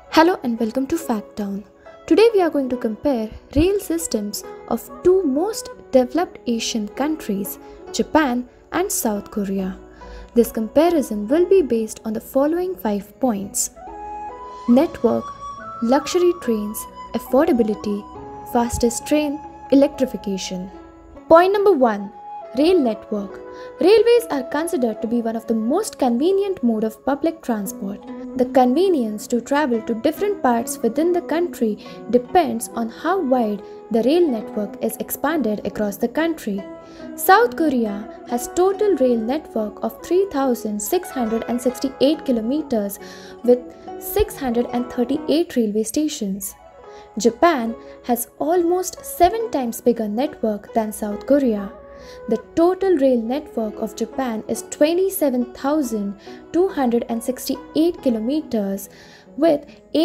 Hello and welcome to Factown. Today we are going to compare rail systems of two most developed Asian countries, Japan and South Korea. This comparison will be based on the following 5 points: network, luxury trains, affordability, fastest train, electrification. Point number 1. Rail network. Railways are considered to be one of the most convenient mode of public transport. The convenience to travel to different parts within the country depends on how wide the rail network is expanded across the country. South Korea has total rail network of 3,668 kilometers with 638 railway stations. Japan has almost 7 times bigger network than South Korea. The total rail network of Japan is 27,268 kilometers with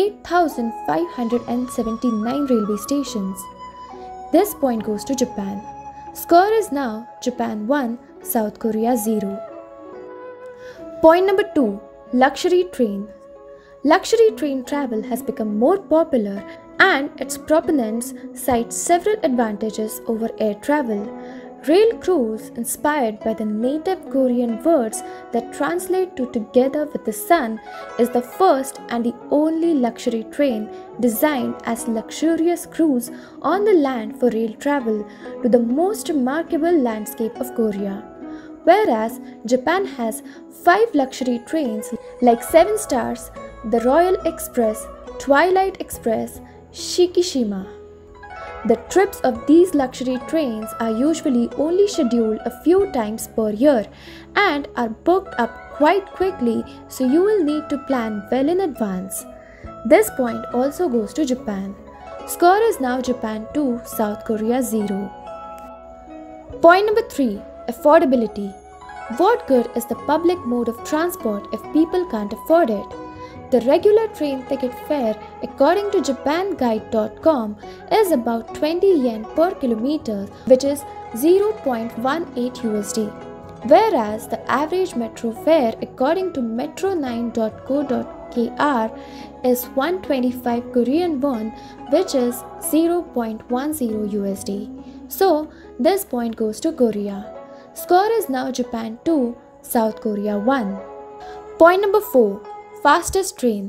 8,579 railway stations. This point goes to Japan. Score is now Japan 1, South Korea 0. Point number 2. Luxury train. Luxury train travel has become more popular and its proponents cite several advantages over air travel. Rail cruise, inspired by the native Korean words that translate to "together with the sun," is the first and the only luxury train designed as luxurious cruise on the land for rail travel to the most remarkable landscape of Korea. Whereas Japan has 5 luxury trains like 7 Stars, the Royal Express, Twilight Express, Shikishima. The trips of these luxury trains are usually only scheduled a few times per year and are booked up quite quickly, so you will need to plan well in advance. This point also goes to Japan. Score is now Japan 2, South Korea 0. Point number 3. Affordability. What good is the public mode of transport if people can't afford it? The regular train ticket fare, according to JapanGuide.com, is about 20 yen per kilometer, which is 0.18 USD. Whereas the average metro fare, according to metro9.co.kr, is 125 Korean won, which is 0.10 USD. So, this point goes to Korea. Score is now Japan 2, South Korea 1. Point number 4. Fastest train.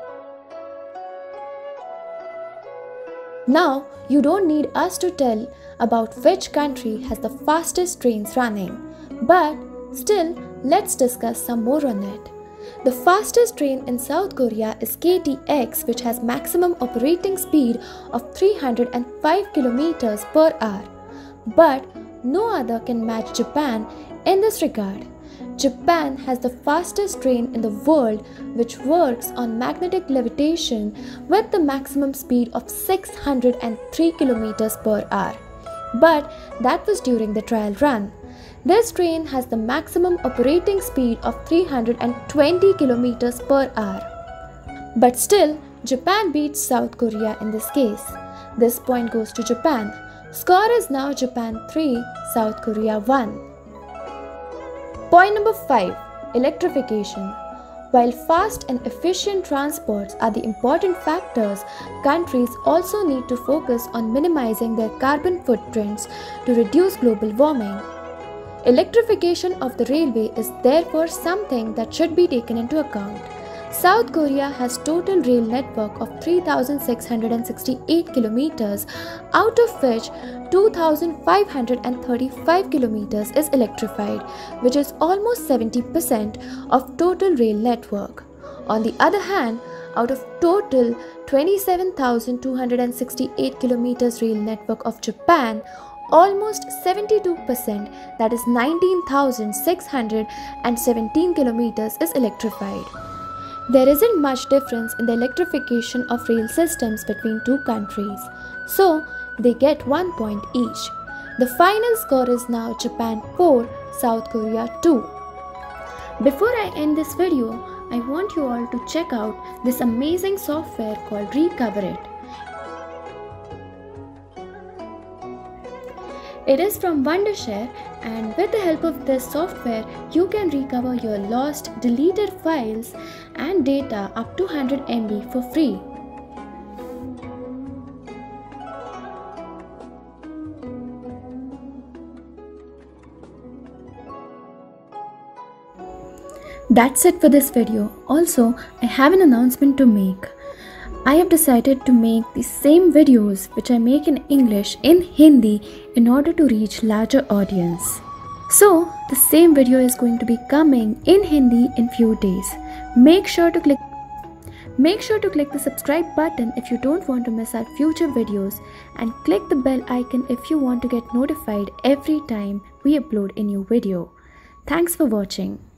Now, you don't need us to tell about which country has the fastest trains running, but still, let's discuss some more on it. The fastest train in South Korea is KTX, which has maximum operating speed of 305 kilometers per hour. But no other can match Japan in this regard. Japan has the fastest train in the world, which works on magnetic levitation with the maximum speed of 603 km per hour. But that was during the trial run. This train has the maximum operating speed of 320 km per hour. But still, Japan beats South Korea in this case. This point goes to Japan. Score is now Japan 3, South Korea 1. Point number 5. Electrification. While fast and efficient transports are the important factors, countries also need to focus on minimizing their carbon footprints to reduce global warming. Electrification of the railway is therefore something that should be taken into account. South Korea has total rail network of 3,668 kilometers, out of which 2,535 kilometers is electrified, which is almost 70% of total rail network. On the other hand, out of total 27,268 kilometers rail network of Japan, almost 72%, that is 19,617 kilometers, is electrified. There isn't much difference in the electrification of rail systems between two countries, so they get 1 point each. The final score is now Japan 4, South Korea 2. Before I end this video, I want you all to check out this amazing software called Recover It. It is from Wondershare, and with the help of this software, you can recover your lost, deleted files and data up to 100 MB for free. That's it for this video. Also, I have an announcement to make. I have decided to make the same videos which I make in English in Hindi in order to reach larger audience. So, the same video is going to be coming in Hindi in few days. Make sure to click the subscribe button if you don't want to miss our future videos, and click the bell icon if you want to get notified every time we upload a new video. Thanks for watching.